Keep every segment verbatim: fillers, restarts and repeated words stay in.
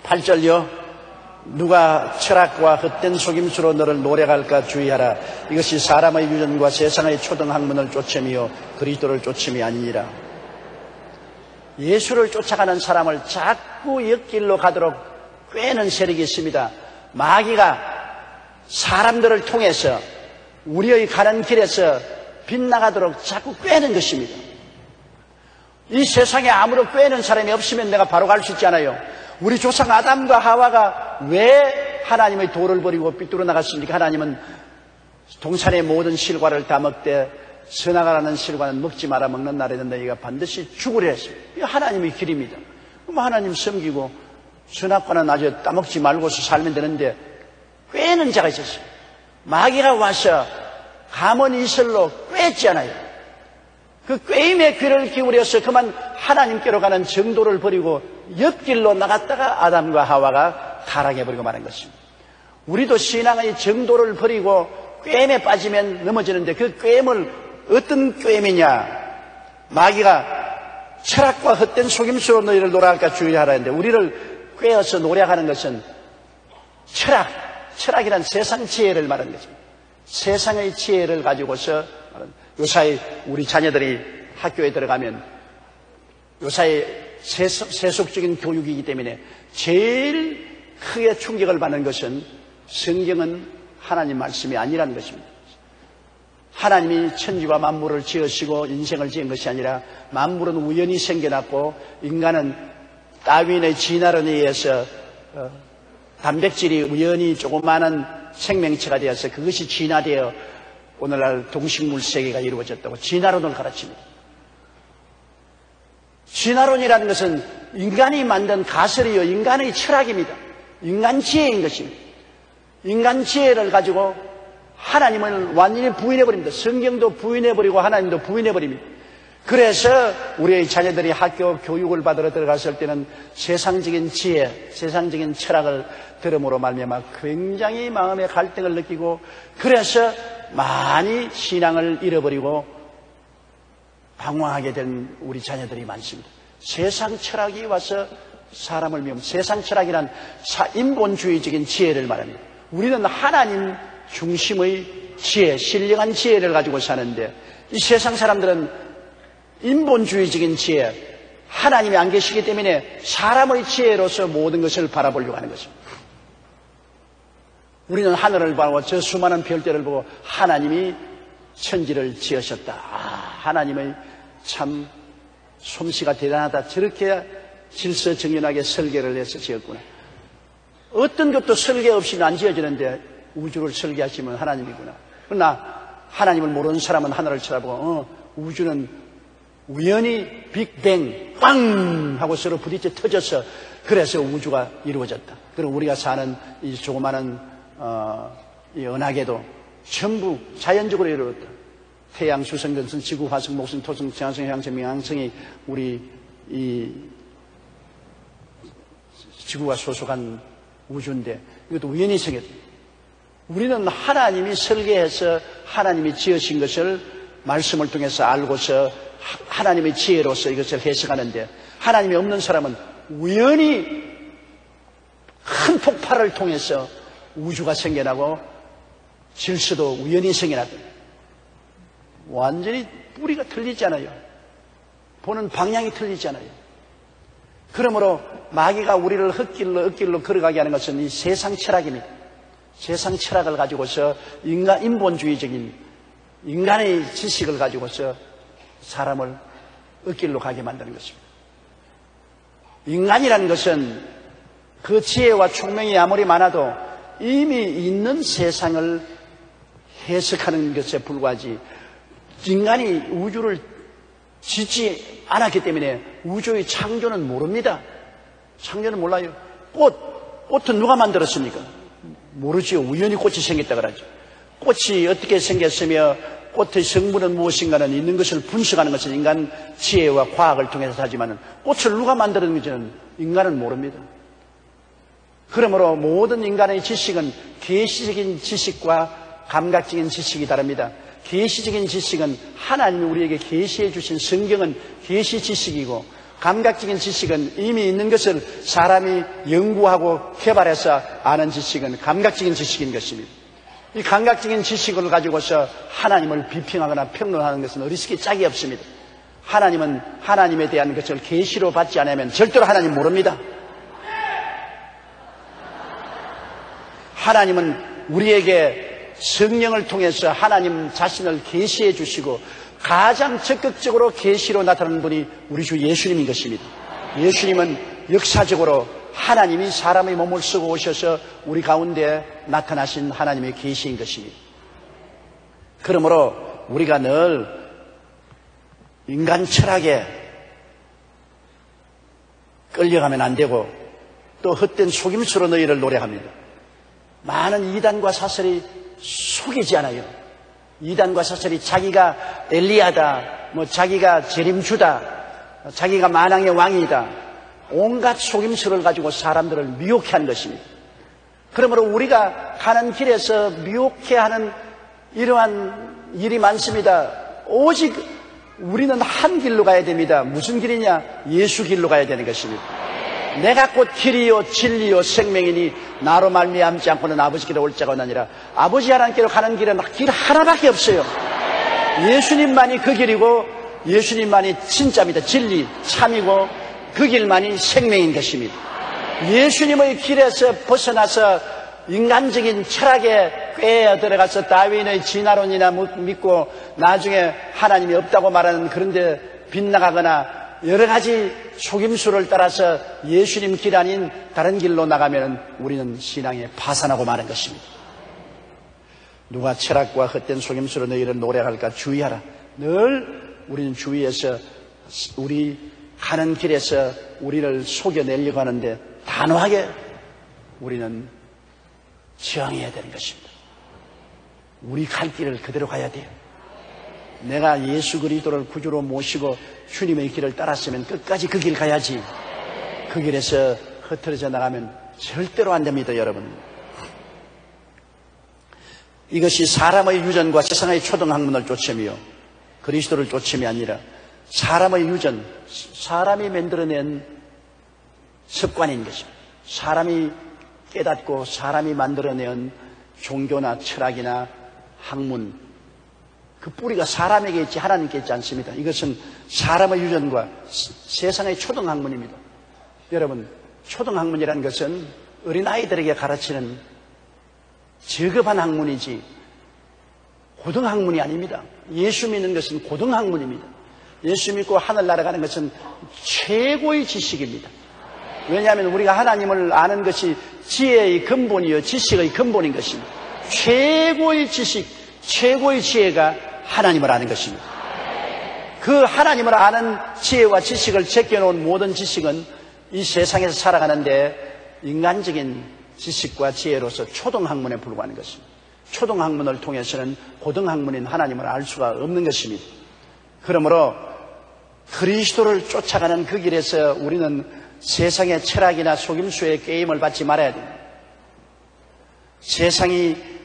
팔 절요. 누가 철학과 헛된 속임수로 너를 노력할까 주의하라. 이것이 사람의 유전과 세상의 초등학문을 쫓음이요 그리스도를 쫓음이 아니니라. 예수를 쫓아가는 사람을 자꾸 옆길로 가도록 꾀는 세력이 있습니다. 마귀가 사람들을 통해서 우리의 가는 길에서 빗나가도록 자꾸 꾀는 것입니다. 이 세상에 아무런 꾀는 사람이 없으면 내가 바로 갈 수 있지 않아요. 우리 조상 아담과 하와가 왜 하나님의 도를 버리고 삐뚤어 나갔습니까? 하나님은 동산의 모든 실과를 다 먹되 선악과라는 실과는 먹지 마라. 먹는 날에는 너희가 반드시 죽으려 했습니다. 이 하나님의 길입니다. 그럼 하나님 섬기고 선악과는 아주 따먹지 말고서 살면 되는데 꾀는 자가 있었어요. 마귀가 와서 가문 이슬로 꾀했잖아요. 그 꾀임의 귀를 기울여서 그만 하나님께로 가는 정도를 버리고 옆길로 나갔다가 아담과 하와가 타락해버리고 마는 것입니다. 우리도 신앙의 정도를 버리고 꾀임에 빠지면 넘어지는데 그 꾀임을 어떤 꾀임이냐? 마귀가 철학과 헛된 속임수로 너희를 노래할까 주의하라 했는데 우리를 꾀어서 노래하는 것은 철학, 철학이란 세상 지혜를 말하는 것입니다. 세상의 지혜를 가지고서 요사이 우리 자녀들이 학교에 들어가면 요사이 세속적인 교육이기 때문에 제일 크게 충격을 받는 것은 성경은 하나님 말씀이 아니라는 것입니다. 하나님이 천지와 만물을 지으시고 인생을 지은 것이 아니라 만물은 우연히 생겨났고 인간은 다윈의 진화론에 의해서 단백질이 우연히 조그마한 생명체가 되어서 그것이 진화되어 오늘날 동식물 세계가 이루어졌다고 진화론을 가르칩니다. 진화론이라는 것은 인간이 만든 가설이요 인간의 철학입니다. 인간 지혜인 것입니다. 인간 지혜를 가지고 하나님을 완전히 부인해버립니다. 성경도 부인해버리고 하나님도 부인해버립니다. 그래서 우리의 자녀들이 학교 교육을 받으러 들어갔을 때는 세상적인 지혜, 세상적인 철학을 들음으로 말미암아 굉장히 마음의 갈등을 느끼고 그래서 많이 신앙을 잃어버리고 방황하게 된 우리 자녀들이 많습니다. 세상 철학이 와서 사람을 미움. 세상 철학이란 인본주의적인 지혜를 말합니다. 우리는 하나님 중심의 지혜, 신령한 지혜를 가지고 사는데 이 세상 사람들은 인본주의적인 지혜, 하나님이 안 계시기 때문에 사람의 지혜로서 모든 것을 바라보려고 하는 것입니다. 우리는 하늘을 보고 저 수많은 별들을 보고 하나님이 천지를 지으셨다. 아, 하나님의 참 솜씨가 대단하다. 저렇게 질서정연하게 설계를 해서 지었구나. 어떤 것도 설계 없이는 안 지어지는데 우주를 설계하시면 하나님이구나. 그러나 하나님을 모르는 사람은 하늘을 쳐다보고 어, 우주는 우연히 빅뱅 빵 하고 서로 부딪혀 터져서 그래서 우주가 이루어졌다. 그리고 우리가 사는 이 조그마한 어, 이 은하계도 전부 자연적으로 이루어졌다. 태양, 수성, 금성, 지구, 화성, 목성, 토성, 지향성, 향성,冥왕성이 우리 이 지구가 소속한 우주인데 이것도 우연히 생겼다. 우리는 하나님이 설계해서 하나님이 지으신 것을 말씀을 통해서 알고서 하나님의 지혜로서 이것을 해석하는데 하나님이 없는 사람은 우연히 큰 폭발을 통해서 우주가 생겨나고 질서도 우연히 생겨났다. 완전히 뿌리가 틀리잖아요. 보는 방향이 틀리잖아요. 그러므로 마귀가 우리를 헛길로 헛길로 걸어가게 하는 것은 이 세상 철학입니다. 세상 철학을 가지고서 인간 인본주의적인 인간의 지식을 가지고서 사람을 헛길로 가게 만드는 것입니다. 인간이라는 것은 그 지혜와 총명이 아무리 많아도 이미 있는 세상을 해석하는 것에 불과하지 인간이 우주를 짓지 않았기 때문에 우주의 창조는 모릅니다. 창조는 몰라요. 꽃, 꽃은 누가 만들었습니까? 모르지요. 우연히 꽃이 생겼다 그러죠. 꽃이 어떻게 생겼으며 꽃의 성분은 무엇인가는 있는 것을 분석하는 것은 인간 지혜와 과학을 통해서 하지만 꽃을 누가 만들었는지는 인간은 모릅니다. 그러므로 모든 인간의 지식은 계시적인 지식과 감각적인 지식이 다릅니다. 계시적인 지식은 하나님이 우리에게 계시해 주신 성경은 계시 지식이고 감각적인 지식은 이미 있는 것을 사람이 연구하고 개발해서 아는 지식은 감각적인 지식인 것입니다. 이 감각적인 지식을 가지고서 하나님을 비평하거나 평론하는 것은 어리석기 짝이 없습니다. 하나님은 하나님에 대한 것을 계시로 받지 않으면 절대로 하나님 모릅니다. 하나님은 우리에게 성령을 통해서 하나님 자신을 계시해 주시고 가장 적극적으로 계시로 나타나는 분이 우리 주 예수님인 것입니다. 예수님은 역사적으로 하나님이 사람의 몸을 쓰고 오셔서 우리 가운데 나타나신 하나님의 계시인 것입니다. 그러므로 우리가 늘 인간 철학에 끌려가면 안 되고 또 헛된 속임수로 너희를 노래합니다. 많은 이단과 사설이 속이지 않아요. 이단과 사설이 자기가 엘리야다, 뭐 자기가 재림주다, 자기가 만왕의 왕이다, 온갖 속임수를 가지고 사람들을 미혹해 하는 것입니다. 그러므로 우리가 가는 길에서 미혹해 하는 이러한 일이 많습니다. 오직 우리는 한 길로 가야 됩니다. 무슨 길이냐? 예수 길로 가야 되는 것입니다. 내가 곧 길이요 진리요 생명이니 나로 말미암지 않고는 아버지께로 올 자가 없느니라. 아버지 하나님께로 가는 길은 길 하나밖에 없어요. 예수님만이 그 길이고 예수님만이 진짜입니다. 진리, 참이고 그 길만이 생명인 것입니다. 예수님의 길에서 벗어나서 인간적인 철학에 꿰어 들어가서 다윈의 진화론이나 믿고 나중에 하나님이 없다고 말하는 그런 데 빗나가거나 여러 가지 속임수를 따라서 예수님 길 아닌 다른 길로 나가면 우리는 신앙에 파산하고 마는 것입니다. 누가 철학과 헛된 속임수로 너희를 노래할까 주의하라. 늘 우리는 주위에서 우리 가는 길에서 우리를 속여내려고 하는데 단호하게 우리는 저항해야 되는 것입니다. 우리 갈 길을 그대로 가야 돼요. 내가 예수 그리스도를 구주로 모시고 주님의 길을 따랐으면 끝까지 그 길 가야지. 그 길에서 흐트러져 나가면 절대로 안 됩니다, 여러분. 이것이 사람의 유전과 세상의 초등학문을 쫓으며 그리스도를 쫓음이 아니라 사람의 유전, 사람이 만들어낸 습관인 것입니다. 사람이 깨닫고 사람이 만들어낸 종교나 철학이나 학문, 그 뿌리가 사람에게 있지 하나님께 있지 않습니다. 이것은 사람의 유전과 세상의 초등학문입니다. 여러분, 초등학문이라는 것은 어린아이들에게 가르치는 저급한 학문이지 고등학문이 아닙니다. 예수 믿는 것은 고등학문입니다. 예수 믿고 하늘 날아가는 것은 최고의 지식입니다. 왜냐하면 우리가 하나님을 아는 것이 지혜의 근본이요 지식의 근본인 것입니다. 최고의 지식, 최고의 지혜가 하나님을 아는 것입니다. 그 하나님을 아는 지혜와 지식을 제껴놓은 모든 지식은 이 세상에서 살아가는데 인간적인 지식과 지혜로서 초등학문에 불과한 것입니다. 초등학문을 통해서는 고등학문인 하나님을 알 수가 없는 것입니다. 그러므로 그리스도를 쫓아가는 그 길에서 우리는 세상의 철학이나 속임수의 게임을 받지 말아야 됩니다. 세상이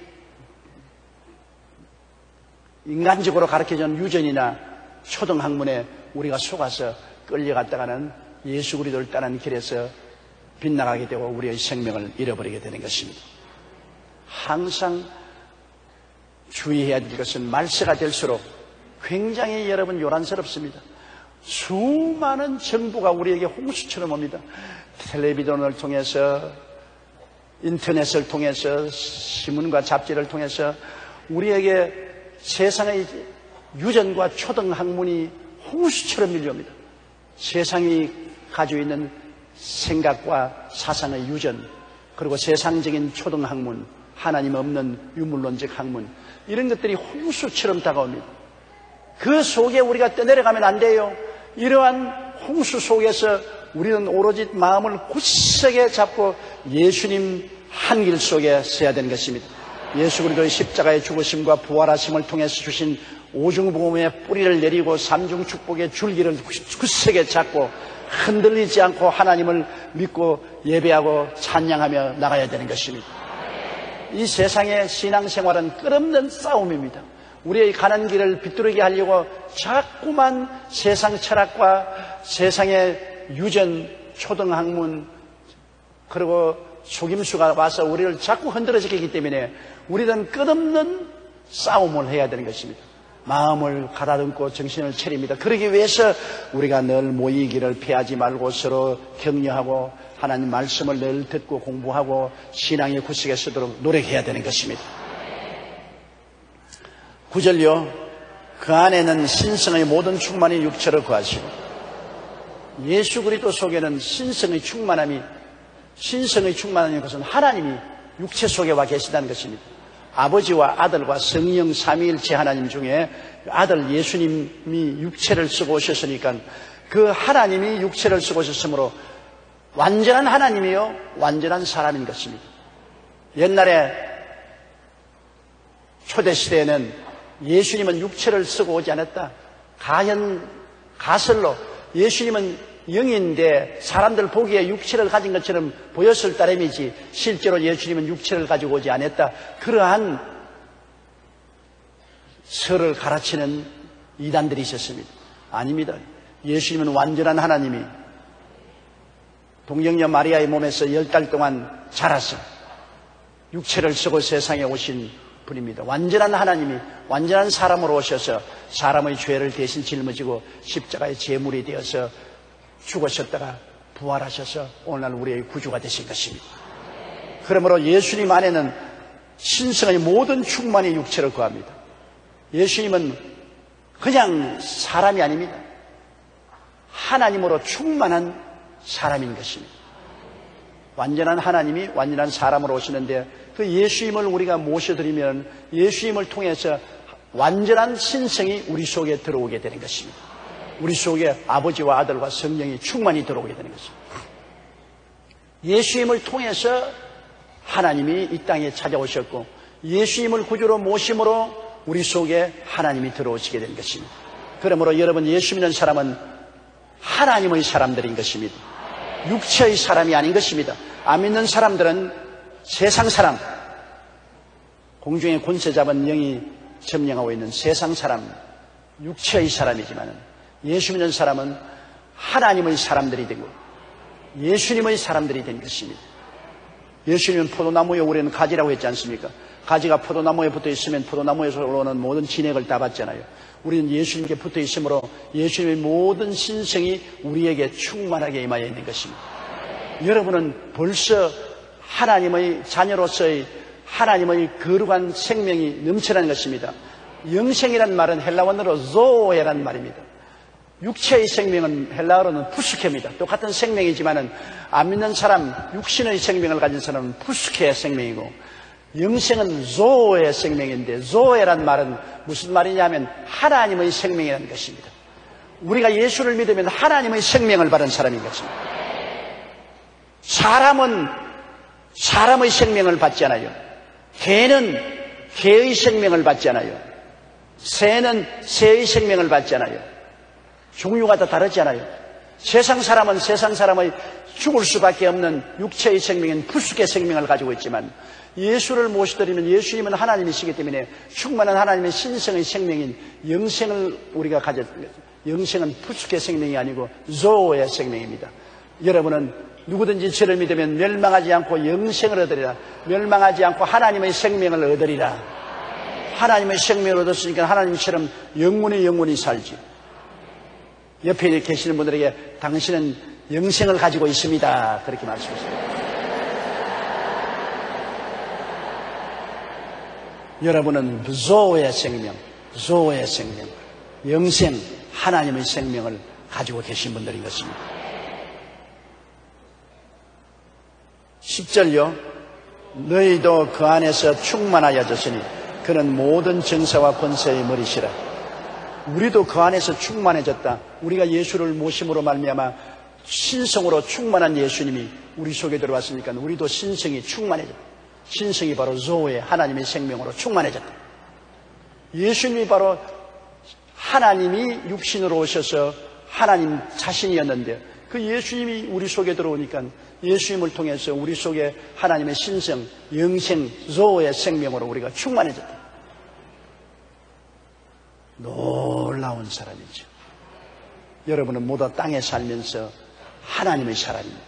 인간적으로 가르쳐준 유전이나 초등학문에 우리가 속아서 끌려갔다가는 예수 그리스도를 따르는 길에서 빗나가게 되고 우리의 생명을 잃어버리게 되는 것입니다. 항상 주의해야 될 것은 말세가 될수록 굉장히 여러분 요란스럽습니다. 수많은 정보가 우리에게 홍수처럼 옵니다. 텔레비전을 통해서, 인터넷을 통해서, 신문과 잡지를 통해서 우리에게 세상의 유전과 초등학문이 홍수처럼 밀려옵니다. 세상이 가지고 있는 생각과 사상의 유전, 그리고 세상적인 초등학문, 하나님 없는 유물론적 학문, 이런 것들이 홍수처럼 다가옵니다. 그 속에 우리가 떠내려가면 안 돼요. 이러한 홍수 속에서 우리는 오로지 마음을 굳세게 잡고 예수님 한 길 속에 서야 되는 것입니다. 예수 그리스도의 십자가의 죽으심과 부활하심을 통해서 주신 오중복음의 뿌리를 내리고 삼중 축복의 줄기를 굳세게 잡고 흔들리지 않고 하나님을 믿고 예배하고 찬양하며 나가야 되는 것입니다. 이 세상의 신앙생활은 끝없는 싸움입니다. 우리의 가는 길을 비뚤게 하려고 자꾸만 세상 철학과 세상의 유전, 초등학문, 그리고 속임수가 와서 우리를 자꾸 흔들어지기 때문에 우리는 끝없는 싸움을 해야 되는 것입니다. 마음을 가다듬고 정신을 차립니다. 그러기 위해서 우리가 늘 모이기를 피하지 말고 서로 격려하고 하나님 말씀을 늘 듣고 공부하고 신앙의 구석에 서도록 노력해야 되는 것입니다. 구절요. 그 안에는 신성의 모든 충만이 육체로 거하시고, 예수 그리스도 속에는 신성의 충만함이, 신성의 충만한 것은 하나님이 육체 속에 와 계시다는 것입니다. 아버지와 아들과 성령 삼위일체 하나님 중에 아들 예수님이 육체를 쓰고 오셨으니까 그 하나님이 육체를 쓰고 오셨으므로 완전한 하나님이요 완전한 사람인 것입니다. 옛날에 초대시대에는 예수님은 육체를 쓰고 오지 않았다. 가현, 가설로 예수님은 영인데 사람들 보기에 육체를 가진 것처럼 보였을 따름이지 실제로 예수님은 육체를 가지고 오지 않았다. 그러한 설을 가르치는 이단들이 있었습니다. 아닙니다. 예수님은 완전한 하나님이 동정녀 마리아의 몸에서 열 달 동안 자라서 육체를 쓰고 세상에 오신 분입니다. 완전한 하나님이 완전한 사람으로 오셔서 사람의 죄를 대신 짊어지고 십자가의 제물이 되어서 죽으셨다가 부활하셔서 오늘날 우리의 구주가 되신 것입니다. 그러므로 예수님 안에는 신성의 모든 충만이 육체를 거합니다. 예수님은 그냥 사람이 아닙니다. 하나님으로 충만한 사람인 것입니다. 완전한 하나님이 완전한 사람으로 오시는데 그 예수님을 우리가 모셔드리면 예수님을 통해서 완전한 신성이 우리 속에 들어오게 되는 것입니다. 우리 속에 아버지와 아들과 성령이 충만히 들어오게 되는 것입니다. 예수님을 통해서 하나님이 이 땅에 찾아오셨고 예수님을 구주로 모심으로 우리 속에 하나님이 들어오시게 된 것입니다. 그러므로 여러분 예수 믿는 사람은 하나님의 사람들인 것입니다. 육체의 사람이 아닌 것입니다. 안 믿는 사람들은 세상 사람, 공중의 권세 잡은 영이 점령하고 있는 세상 사람, 육체의 사람이지만 예수 믿는 사람은 하나님의 사람들이 되고 예수님의 사람들이 된 것입니다. 예수님은 포도나무에 우리는 가지라고 했지 않습니까? 가지가 포도나무에 붙어 있으면 포도나무에서 올라오는 모든 진액을 다 받잖아요. 우리는 예수님께 붙어 있으므로 예수님의 모든 신성이 우리에게 충만하게 임하여 있는 것입니다. 여러분은 벌써 하나님의 자녀로서의 하나님의 거룩한 생명이 넘쳐나는 것입니다. 영생이라는 말은 헬라어로 조에라는 말입니다. 육체의 생명은 헬라어로는 푸스케입니다. 똑같은 생명이지만은 안 믿는 사람, 육신의 생명을 가진 사람은 푸스케의 생명이고 영생은 조의 생명인데 조에란 말은 무슨 말이냐면 하나님의 생명이라는 것입니다. 우리가 예수를 믿으면 하나님의 생명을 받은 사람인 것입니다. 사람은 사람의 생명을 받지 않아요. 개는 개의 생명을 받지 않아요. 새는 새의 생명을 받지 않아요. 종류가 다 다르지 않아요. 세상 사람은 세상 사람의 죽을 수밖에 없는 육체의 생명인 푸스케 생명을 가지고 있지만 예수를 모시드리면 예수님은 하나님이시기 때문에 충만한 하나님의 신성의 생명인 영생을 우리가 가졌, 영생은 푸스케 생명이 아니고 조의 생명입니다. 여러분은 누구든지 저를 믿으면 멸망하지 않고 영생을 얻으리라. 멸망하지 않고 하나님의 생명을 얻으리라. 하나님의 생명을 얻었으니까 하나님처럼 영원히 영원히 살지. 옆에 계시는 분들에게 당신은 영생을 가지고 있습니다. 그렇게 말씀하십니다. 여러분은 조의 생명, 조의 생명, 영생, 하나님의 생명을 가지고 계신 분들인 것입니다. 십 절요. 너희도 그 안에서 충만하여졌으니 그는 모든 정사와 권세의 머리시라. 우리도 그 안에서 충만해졌다. 우리가 예수를 모심으로 말미암아 신성으로 충만한 예수님이 우리 속에 들어왔으니까 우리도 신성이 충만해졌다. 신성이 바로 조의 하나님의 생명으로 충만해졌다. 예수님이 바로 하나님이 육신으로 오셔서 하나님 자신이었는데 그 예수님이 우리 속에 들어오니까 예수님을 통해서 우리 속에 하나님의 신성, 영생, 조의 생명으로 우리가 충만해졌다. 놀라운 사람이죠. 여러분은 모두 땅에 살면서 하나님의 사람입니다.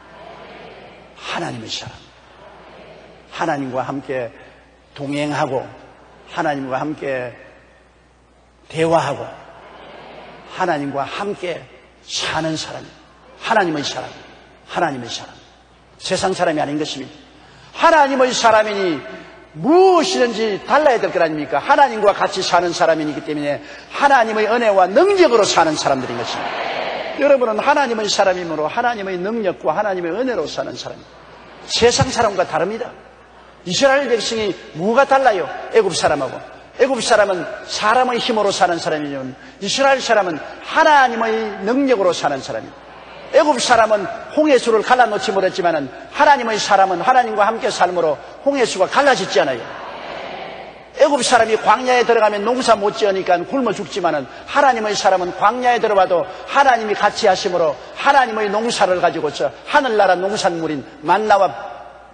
하나님의 사람. 하나님과 함께 동행하고 하나님과 함께 대화하고 하나님과 함께 사는 사람입니다. 하나님의 사람. 하나님의 사람. 세상 사람이 아닌 것입니다. 하나님의 사람이니 무엇이든지 달라야 될 것 아닙니까? 하나님과 같이 사는 사람이기 때문에 하나님의 은혜와 능력으로 사는 사람들인 것입니다. 여러분은 하나님의 사람이므로 하나님의 능력과 하나님의 은혜로 사는 사람입니다. 세상 사람과 다릅니다. 이스라엘 백성이 뭐가 달라요? 애굽 사람하고. 애굽 사람은 사람의 힘으로 사는 사람이면 이스라엘 사람은 하나님의 능력으로 사는 사람입니다. 애굽 사람은 홍해수를 갈라놓지 못했지만 하나님의 사람은 하나님과 함께 삶으로 홍해수가 갈라지지 않아요. 애굽 사람이 광야에 들어가면 농사 못 지으니까 굶어 죽지만 하나님의 사람은 광야에 들어와도 하나님이 같이 하심으로 하나님의 농사를 가지고서 하늘나라 농산물인 만나와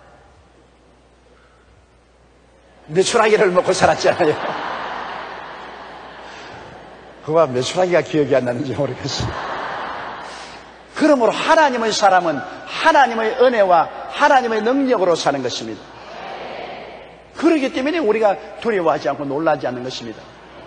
메추라기를 먹고 살았잖아요. 그와 메추라기가 기억이 안 나는지 모르겠어요. 그러므로 하나님의 사람은 하나님의 은혜와 하나님의 능력으로 사는 것입니다. 그렇기 때문에 우리가 두려워하지 않고 놀라지 않는 것입니다.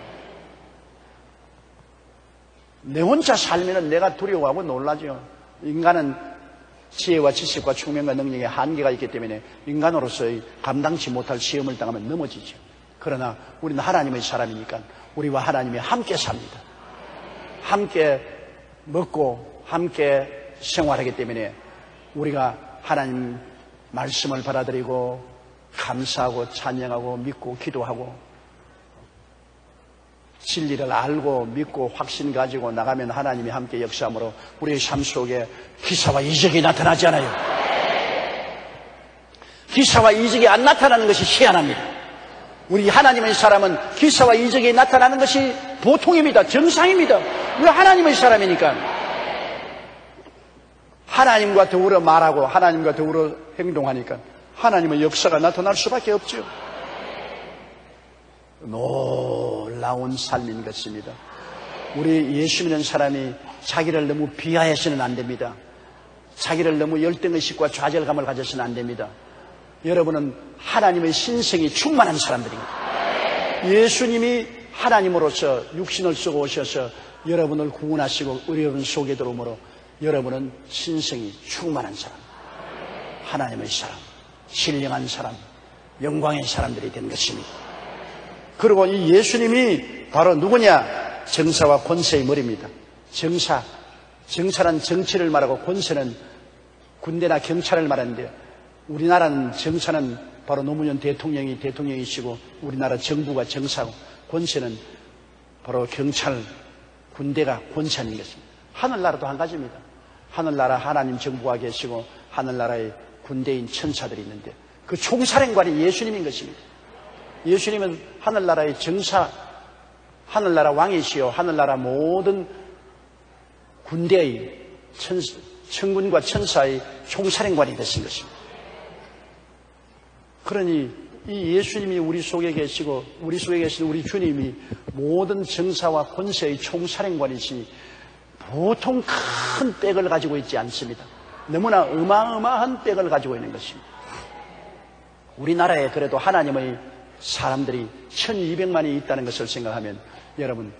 내 혼자 살면 내가 두려워하고 놀라죠. 인간은 지혜와 지식과 총명과 능력에 한계가 있기 때문에 인간으로서의 감당치 못할 시험을 당하면 넘어지죠. 그러나 우리는 하나님의 사람이니까 우리와 하나님이 함께 삽니다. 함께 먹고 함께 생활하기 때문에 우리가 하나님 말씀을 받아들이고 감사하고 찬양하고 믿고 기도하고 진리를 알고 믿고 확신 가지고 나가면 하나님이 함께 역사함으로 우리의 삶 속에 기사와 이적이 나타나지 않아요. 기사와 이적이 안 나타나는 것이 희한합니다. 우리 하나님의 사람은 기사와 이적이 나타나는 것이 보통입니다. 정상입니다. 우리 하나님의 사람이니까 하나님과 더불어 말하고 하나님과 더불어 행동하니까 하나님의 역사가 나타날 수밖에 없죠. 놀라운 삶인 것입니다. 우리 예수 믿는 사람이 자기를 너무 비하해서는 안 됩니다. 자기를 너무 열등의식과 좌절감을 가져서는 안 됩니다. 여러분은 하나님의 신성이 충만한 사람들입니다. 예수님이 하나님으로서 육신을 쓰고 오셔서 여러분을 구원하시고 여러분 속에 들어오므로 여러분은 신성이 충만한 사람, 하나님의 사람, 신령한 사람, 영광의 사람들이 된 것입니다. 그리고 이 예수님이 바로 누구냐? 정사와 권세의 머리입니다. 정사, 정사는 정치를 말하고 권세는 군대나 경찰을 말하는데 우리나라는 정사는 바로 노무현 대통령이 대통령이시고 우리나라 정부가 정사고 권세는 바로 경찰, 군대가 권세하는 것입니다. 하늘나라도 한 가지입니다. 하늘나라 하나님 정부가 계시고 하늘나라의 군대인 천사들이 있는데 그 총사령관이 예수님인 것입니다. 예수님은 하늘나라의 정사, 하늘나라 왕이시요 하늘나라 모든 군대의 천, 천군과 천사의 총사령관이 되신 것입니다. 그러니 이 예수님이 우리 속에 계시고 우리 속에 계신 우리 주님이 모든 정사와 권세의 총사령관이시니 보통 큰 백을 가지고 있지 않습니다. 너무나 어마어마한 백을 가지고 있는 것입니다. 우리나라에 그래도 하나님의 사람들이 천이백만이 있다는 것을 생각하면 여러분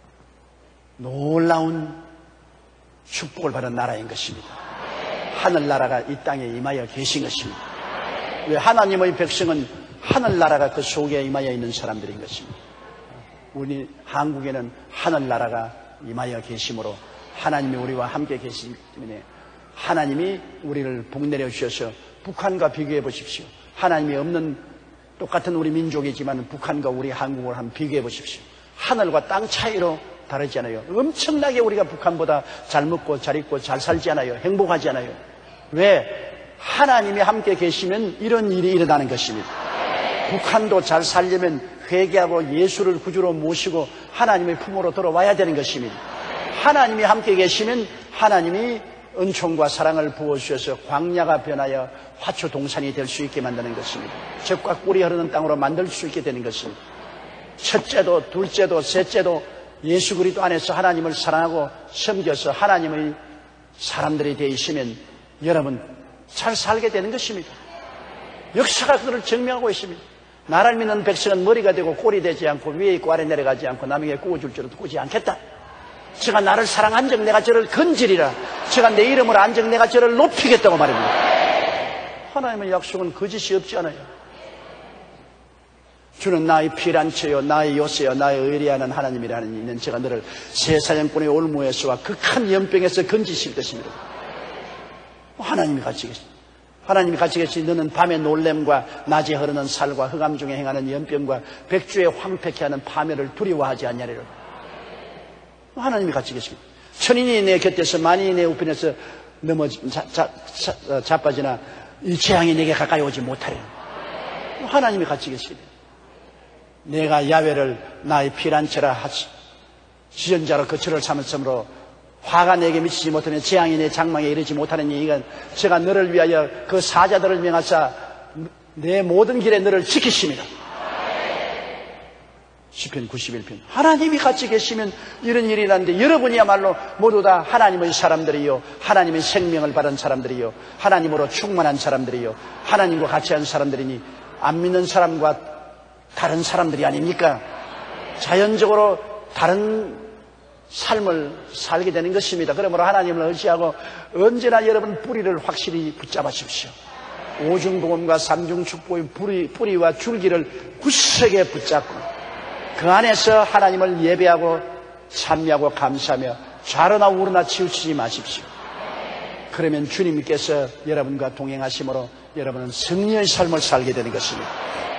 놀라운 축복을 받은 나라인 것입니다. 하늘나라가 이 땅에 임하여 계신 것입니다. 왜 하나님의 백성은 하늘나라가 그 속에 임하여 있는 사람들인 것입니다. 우리 한국에는 하늘나라가 임하여 계심으로 하나님이 우리와 함께 계시기 때문에 하나님이 우리를 복내려 주셔서 북한과 비교해 보십시오. 하나님이 없는 똑같은 우리 민족이지만 북한과 우리 한국을 한번 비교해 보십시오. 하늘과 땅 차이로 다르지 않아요. 엄청나게 우리가 북한보다 잘 먹고 잘 입고 잘 살지 않아요. 행복하지 않아요. 왜? 하나님이 함께 계시면 이런 일이 일어나는 것입니다. 북한도 잘 살려면 회개하고 예수를 구주로 모시고 하나님의 품으로 들어와야 되는 것입니다. 하나님이 함께 계시면 하나님이 은총과 사랑을 부어주셔서 광야가 변하여 화초 동산이 될 수 있게 만드는 것입니다. 젖과 꿀이 흐르는 땅으로 만들 수 있게 되는 것입니다. 첫째도 둘째도 셋째도 예수 그리스도 안에서 하나님을 사랑하고 섬겨서 하나님의 사람들이 되어 있으면 여러분 잘 살게 되는 것입니다. 역사가 그들을 증명하고 있습니다. 나를 믿는 백성은 머리가 되고 꼴이 되지 않고 위에 있고 아래 내려가지 않고 남에게 구워줄 줄도 꾸지 않겠다. 제가 나를 사랑한 적 내가 저를 건지리라. 제가 내 이름으로 안 적 내가 저를 높이겠다고 말입니다. 하나님의 약속은 거짓이 없지 않아요. 주는 나의 피란처요 나의 요새요 나의 의리하는 하나님이라는 이는 제가 너를 세사냥꾼의 올무에서와 극한 연병에서 건지실 것입니다. 하나님이 같이 계십니다. 하나님이 같이 계시 너는 밤의 놀램과 낮에 흐르는 살과 흑암 중에 행하는 연병과 백주에 황폐케 하는 파멸을 두려워하지 않냐리라. 하나님이 같이 계십니다. 천인이 내 곁에서 만인이 내 우편에서 넘어지 자, 자, 자, 자빠지나 이 재앙이 내게 가까이 오지 못하리라. 하나님이 같이 계십니다. 내가 야훼를 나의 피란처라 하지 지전자로 거처를 삼을성으로 화가 내게 미치지 못하면 재앙이 내 장막에 이르지 못하는 이건 제가 너를 위하여 그 사자들을 명하사 내 모든 길에 너를 지키십니다. 시편 구십일 편. 하나님이 같이 계시면 이런 일이 일어나는데 여러분이야말로 모두 다 하나님의 사람들이요 하나님의 생명을 받은 사람들이요 하나님으로 충만한 사람들이요 하나님과 같이 한 사람들이니 안 믿는 사람과 다른 사람들이 아닙니까? 자연적으로 다른 삶을 살게 되는 것입니다. 그러므로 하나님을 의지하고 언제나 여러분 뿌리를 확실히 붙잡으십시오. 오중복음과 삼중축복의 뿌리, 뿌리와 줄기를 굳세게 붙잡고 그 안에서 하나님을 예배하고 찬미하고 감사하며 좌로나 우로나 치우치지 마십시오. 그러면 주님께서 여러분과 동행하심으로 여러분은 승리의 삶을 살게 되는 것입니다.